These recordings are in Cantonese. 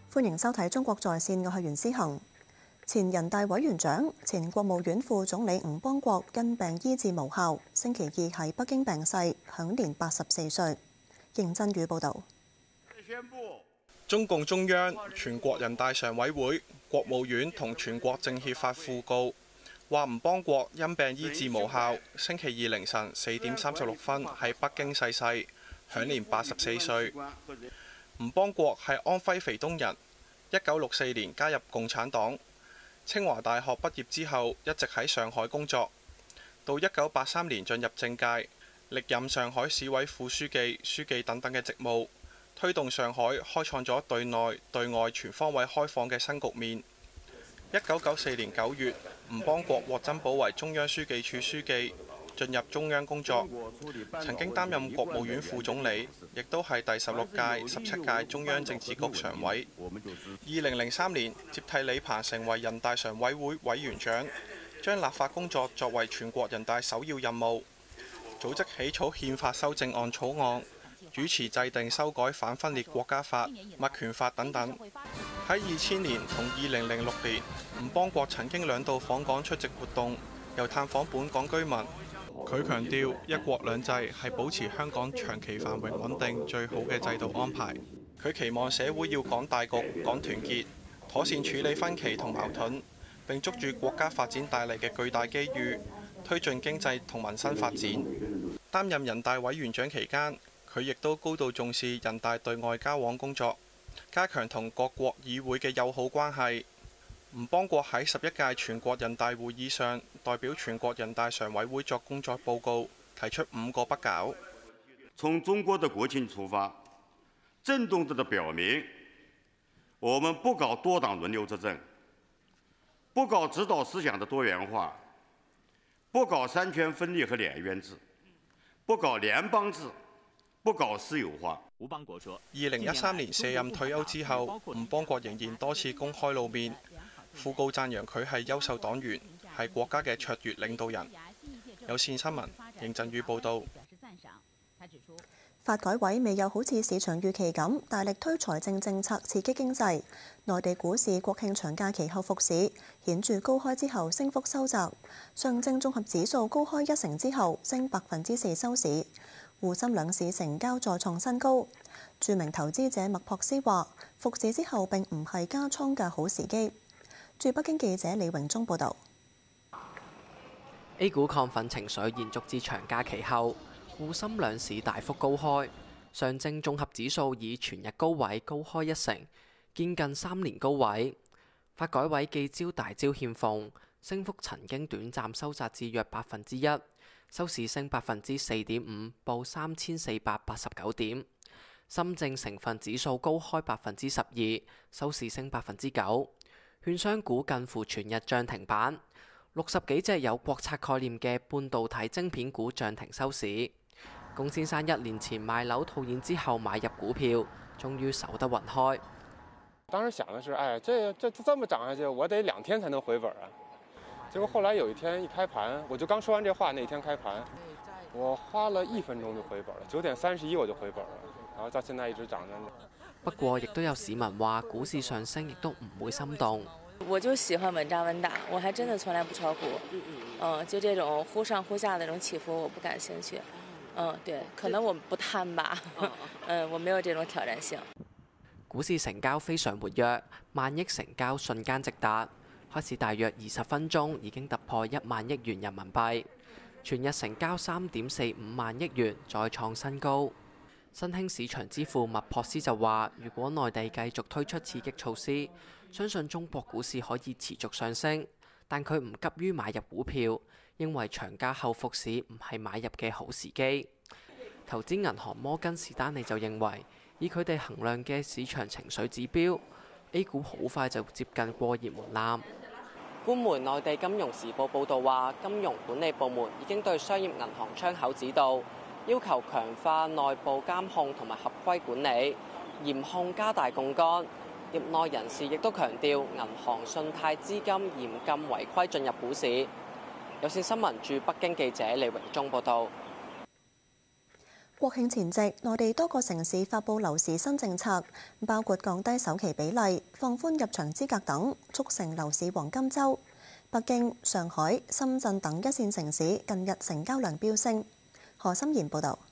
歡迎收睇《中國在線》，我係袁思恒。前人大委員長、前國務院副總理吳邦國因病醫治無效，星期二喺北京病逝，享年84歲。認真宇報導。 中共中央、全國人大常委會、國務院同全國政協發訃告，話吳邦國因病醫治無效，星期二凌晨4點36分喺北京逝世，享年84歲。吳邦國係安徽肥東人，1964年加入共產黨，清華大學畢業之後一直喺上海工作，到1983年進入政界，歷任上海市委副書記、書記等等嘅職務，推動上海開創咗對內對外全方位開放嘅新局面。1994年9月，吳邦國獲增補為中央書記處書記，進入中央工作，曾經擔任國務院副總理，亦都係第16屆、17屆中央政治局常委。2003年接替李鵬成為人大常委會委員長，將立法工作作為全國人大首要任務，組織起草憲法修正案草案，主持制定修改反分裂國家法、物權法等等。喺2000年同2006年，吳邦國曾經2度訪港出席活動，又探訪本港居民。佢強調一國兩制係保持香港長期繁榮穩定最好嘅制度安排。佢期望社會要講大局、講團結，妥善處理分歧同矛盾，並捉住國家發展帶嚟嘅巨大機遇，推進經濟同民生發展。擔任人大委員長期間，佢亦都高度重視人大對外交往工作，加強同各國議會嘅友好關係。吳邦國喺11屆全國人大會議上代表全國人大常委會作工作報告，提出5個不搞。 從中國的國情出發，振動地表明，我們不搞多黨輪流執政，不搞指導思想的多元化，不搞三權分立和殮院制，不搞聯邦制，不搞私有化。 吳邦國說，2013年卸任退休之後，吳邦國仍然多次公開露面。訃告讚揚佢係優秀黨員，係國家嘅卓越領導人。有線新聞認真宇報導。 發改委未有好似市場預期咁大力推財政政策刺激經濟，內地股市國慶長假期後復市，顯著高開之後升幅收窄。上證綜合指數高開1成之後升4%收市。滬深兩市成交再創新高。著名投資者麥樸斯話：復市之後並唔係加倉嘅好時機。駐北京記者李榮忠報導。 A 股亢奮情緒延續至長假期後，滬深兩市大幅高開，上證綜合指數以全日高位高開1成，見近3年高位。發改委記招大招欠奉，升幅曾經短暫收窄至約1%，收市升4.5%，報3489點。深證成分指數高開12%，收市升9%。券商股近乎全日漲停板，60幾隻有國策概念嘅半導體晶片股漲停收市。龔先生1年前賣樓套現之後買入股票，終於守得雲開。 當時想的是，這麼漲下去，我得2天才能回本啊。結果後來有一天一開盤，我就剛說完這話，那天開盤，我花了1分鐘就回本了，9點31我就回本了，然後到現在一直漲着。 不過，亦都有市民話股市上升亦都唔會心動。 我就喜歡穩紮穩打，我還真的從來不炒股。就這種忽上忽下的這種起伏，我不感興趣。對，可能我不貪吧。我沒有這種挑戰性。 股市成交非常活躍，萬億成交瞬間直達，開市大約20分鐘已經突破1萬億元人民幣，全日成交3.45萬億元，再創新高。新興市場之父麥樸斯就話：如果內地繼續推出刺激措施，相信中國股市可以持續上升。但佢唔急於買入股票，認為長假後復市唔係買入嘅好時機。投資銀行摩根士丹利就認為，以佢哋衡量嘅市場情緒指標 ，A 股好快就接近過熱門檻。官媒內地金融時報報導話，金融管理部門已經對商業銀行窗口指導，要求強化內部監控同埋合規管理，嚴控加大槓桿。業內人士亦都強調，銀行信貸資金嚴禁違規進入股市。有線新聞駐北京記者李榮忠報道。 國慶前夕，內地多個城市發布樓市新政策，包括降低首期比例、放寬入場資格等，促成樓市黃金週。北京、上海、深圳等一線城市近日成交量飆升。何心妍報導。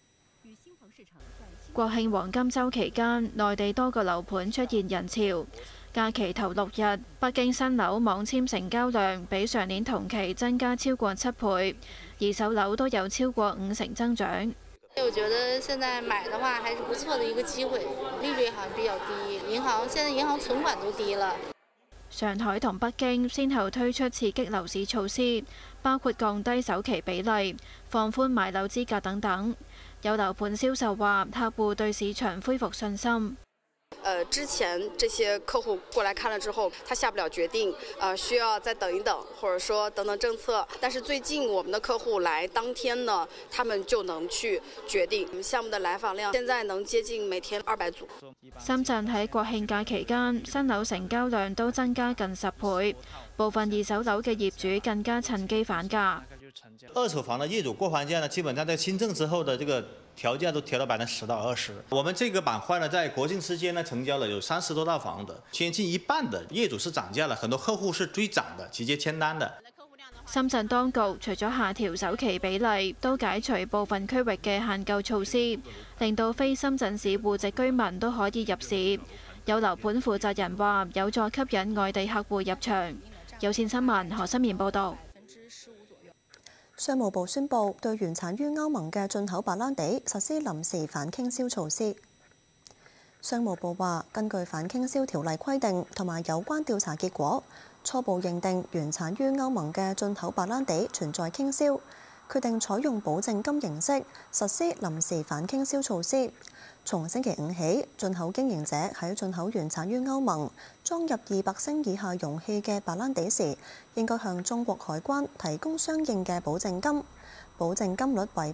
國慶黃金週期間，內地多個樓盤出現人潮。假期頭6日，北京新樓網簽成交量比上年同期增加超過7倍，二手樓都有超過50%增長。 我覺得現在買的話還是不錯的一個機會，利率好像比較低，現在銀行存款都低了。 上海同北京先後推出刺激樓市措施，包括降低首期比例、放寬買樓資格等等。有樓盤銷售話，客戶對市場恢復信心。 之前這些客戶過來看了之後，他下不了決定，需要再等一等，或者說等等政策。但是最近我們的客戶來當天呢，他們就能去決定。我們項目的來訪量現在能接近每天200組。 深圳喺國慶假期間，新樓成交量都增加近10倍，部分二手樓嘅業主更加趁機反價。 二手房的業主過還價呢，基本上在新政之後的這個調價都調到10%到20%。我們這個板塊呢，在國慶期間呢，成交了有30多套房子，接近一半的業主是漲價了，很多客戶是追漲的，直接簽單的。 深圳當局除咗下調首期比例，都解除部分區域嘅限購措施，令到非深圳市戶籍居民都可以入市。有樓盤負責人話，有助吸引外地客戶入場。有線新聞何心妍報導。 商務部宣布對原產於歐盟嘅進口白蘭地實施臨時反傾銷措施。商務部話，根據反傾銷條例規定同埋有關調查結果，初步認定原產於歐盟嘅進口白蘭地存在傾銷，決定採用保證金形式實施臨時反傾銷措施。從星期5起，進口經營者喺進口原產於歐盟裝入200升以下容器嘅白蘭地時，應該向中國海關提供相應嘅保證金，保證金率為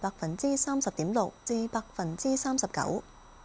30.6%至39%。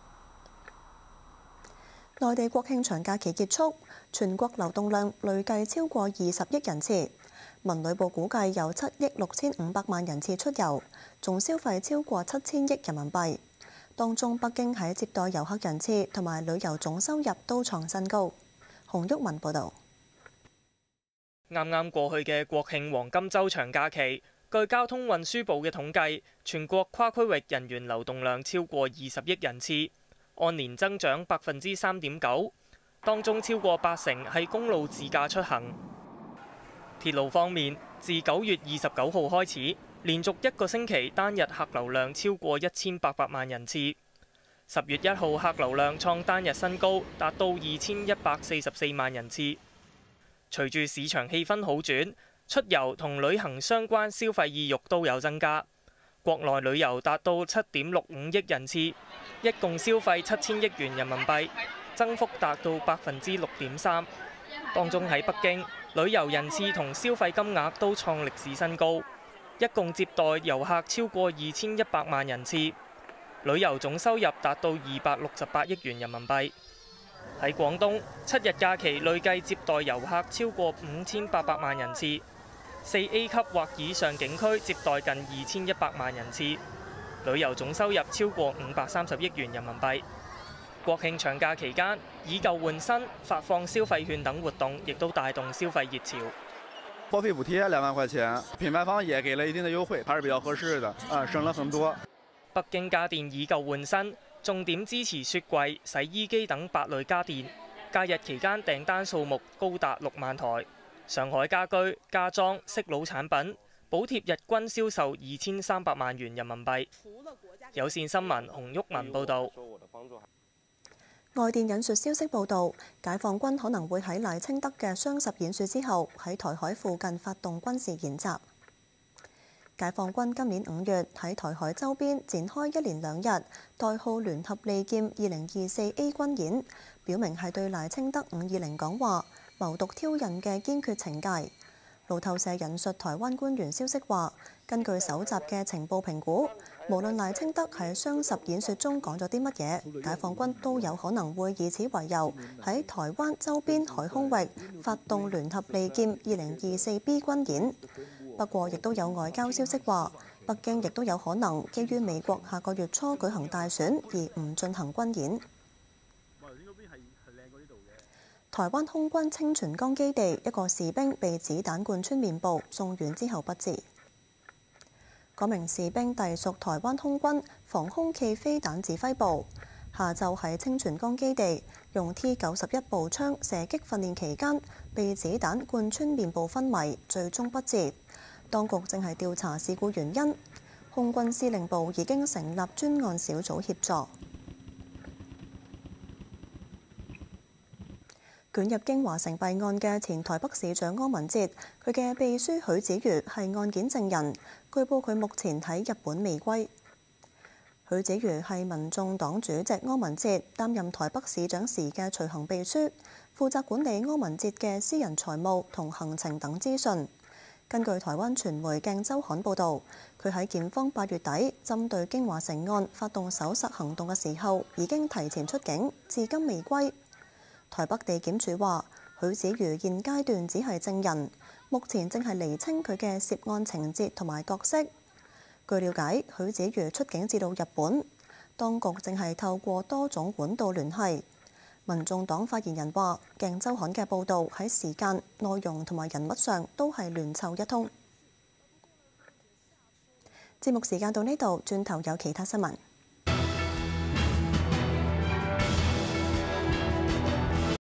內地國慶長假期結束，全國流動量累計超過20億人次，文旅部估計有7億6500萬人次出遊，總消費超過7000億人民幣。當中，北京喺接待遊客人次同埋旅遊總收入都創新高。洪毓民報導。 啱啱過去嘅國慶黃金週長假期，據交通運輸部嘅統計，全國跨區域人員流動量超過20億人次，按年增長3.9%，當中超過80%係公路自駕出行。鐵路方面，自9月29號開始，連續1個星期單日客流量超過1800萬人次。10月1號客流量創單日新高，達到2144萬人次。隨住市場氣氛好轉，出遊同旅行相關消費意欲都有增加。國內旅遊達到7.65億人次，一共消費7000億元人民幣，增幅達到6.3%。當中喺北京，旅遊人次同消費金額都創歷史新高，一共接待遊客超過2100萬人次，旅遊總收入達到268億元人民幣。喺廣東，7日假期累計接待遊客超過5800萬人次，4A 級或以上景區接待近2100萬人次，旅遊總收入超過530億元人民幣。國慶長假期間，以舊換新、發放消費券等活動，亦都帶動消費熱潮。 貨費補貼2萬塊錢，品牌方也給了一定的優惠，還是比較合適的，省了很多。 北京家電以舊換新，重點支持雪櫃、洗衣機等8類家電。假日期間訂單數目高達6萬台。上海家居、家裝、適老產品補貼日均銷售2300萬元人民幣。有線新聞洪毓民報導。 外電引述消息報導，解放軍可能會喺賴清德嘅雙十演説之後，喺台海附近發動軍事演習。解放軍今年5月喺台海周邊展開1連2日代號聯合利劍2024A 軍演，表明係對賴清德520講話謀獨挑釁嘅堅決懲戒。路透社引述台灣官員消息話，根據搜集嘅情報評估，無論賴清德喺雙十演説中講咗啲乜嘢，解放軍都有可能會以此為由喺台灣周邊海空域發動聯合利劍2024B 軍演。不過，亦都有外交消息話， 北京亦都有可能基於美國下個月初舉行大選而唔進行軍演。台灣空軍清泉崗基地一個士兵被子彈貫穿面部，送院之後不治。嗰名士兵隸屬台灣空軍防空暨飛彈指揮部，下晝喺清泉崗基地用 T91步槍射擊訓練期間，被子彈貫穿面部昏迷，最終不治。當局正係調查事故原因，空軍司令部已經成立專案小組協助。捲入京華城弊案嘅前台北市長柯文哲，佢嘅秘書許子瑜係案件證人，據報佢目前喺日本未歸。許子瑜係民眾黨主席柯文哲擔任台北市長時嘅隨行秘書，負責管理柯文哲嘅私人財務同行程等資訊。根據台灣傳媒《鏡週刊》報導，佢喺檢方8月底針對京華城案發動搜索行動嘅時候，已經提前出境，至今未歸。台北地檢署話，許子瑜現階段只係證人，目前正係釐清佢嘅涉案情節同埋角色。據了解，許子瑜出境至到日本，當局正係透過多種管道聯繫。民眾黨發言人話，《鏡週刊》嘅報導喺時間、內容同埋人物上都係亂湊一通。節目時間到呢度，轉頭有其他新聞。